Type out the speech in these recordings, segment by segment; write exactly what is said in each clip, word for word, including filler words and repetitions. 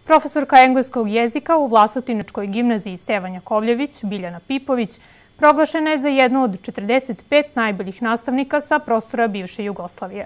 Profesorka engleskog jezika u Vlasotinačkoj gimnaziji Stevan Jakovljević, Biljana Pipović, proglašena je za jednu od četrdeset pet najboljih nastavnika sa prostora bivše Jugoslavije.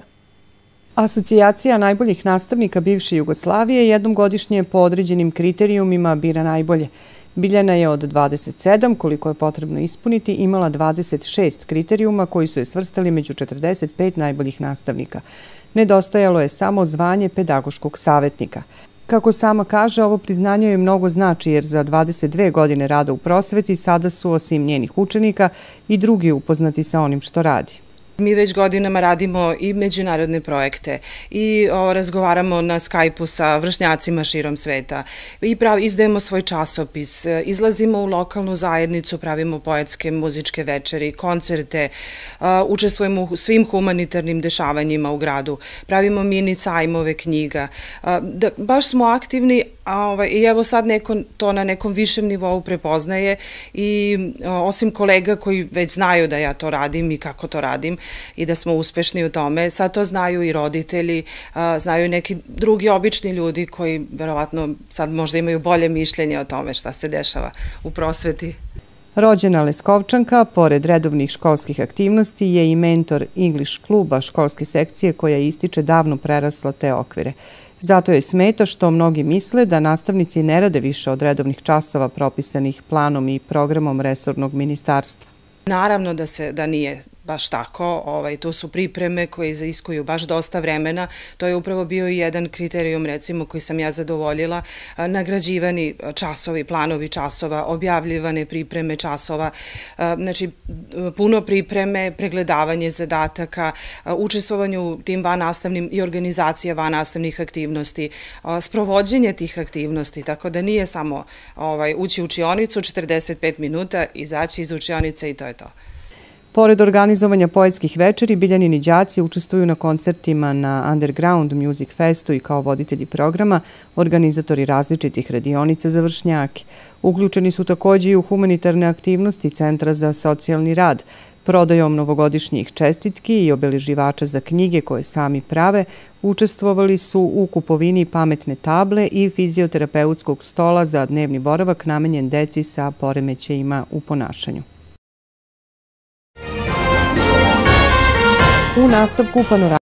Asocijacija najboljih nastavnika bivše Jugoslavije jednom godišnje po određenim kriterijumima bira najbolje. Biljana je od dvadeset sedam, koliko je potrebno ispuniti, imala dvadeset šest kriterijuma koji su je svrstali među četrdeset pet najboljih nastavnika. Nedostajalo je samo zvanje pedagoškog savjetnika. Kako sama kaže, ovo priznanje joj mnogo znači jer za dvadeset dve godine rada u prosveti sada su, osim njenih učenika, i drugi upoznati sa onim što radi. Mi već godinama radimo i međunarodne projekte i o, razgovaramo na Skype-u sa vršnjacima širom sveta i prav, izdajemo svoj časopis, izlazimo u lokalnu zajednicu, pravimo poetske muzičke večeri, koncerte, a, učestvujemo u svim humanitarnim dešavanjima u gradu, pravimo mini sajmove knjiga. A, da, baš smo aktivni, a, ovaj, i evo sad neko to na nekom višem nivou prepoznaje i a, osim kolega koji već znaju da ja to radim i kako to radim, i da smo uspešni u tome. Sad to znaju i roditelji, znaju neki drugi obični ljudi koji verovatno sad možda imaju bolje mišljenje o tome šta se dešava u prosveti. Rođena Leskovčanka, pored redovnih školskih aktivnosti, je i mentor English kluba školske sekcije koja ističe davno prerasla te okvire. Zato je smeta što mnogi misle da nastavnici ne rade više od redovnih časova propisanih planom i programom resornog ministarstva. Naravno da se da nije baš tako, ovaj, to su pripreme koje iziskuju baš dosta vremena, to je upravo bio i jedan kriterijum recimo koji sam ja zadovoljila, nagrađivani časovi, planovi časova, objavljivane pripreme časova, znači puno pripreme, pregledavanje zadataka, učestvovanje u tim vannastavnim i organizacija vannastavnih aktivnosti, sprovođenje tih aktivnosti, tako da nije samo ovaj, ući u učionicu, četrdeset pet minuta, izaći iz učionice i to je to. Pored organizovanja poetskih večeri, Biljanini đaci učestvuju na koncertima na Underground Music Festu i kao voditelji programa, organizatori različitih radionica za vršnjake. Uključeni su također i u humanitarne aktivnosti Centra za socijalni rad, prodajom novogodišnjih čestitki i obeleživača za knjige koje sami prave, učestvovali su u kupovini pametne table i fizioterapeutskog stola za dnevni boravak namenjen deci sa poremećajima u ponašanju. U nastavku panorama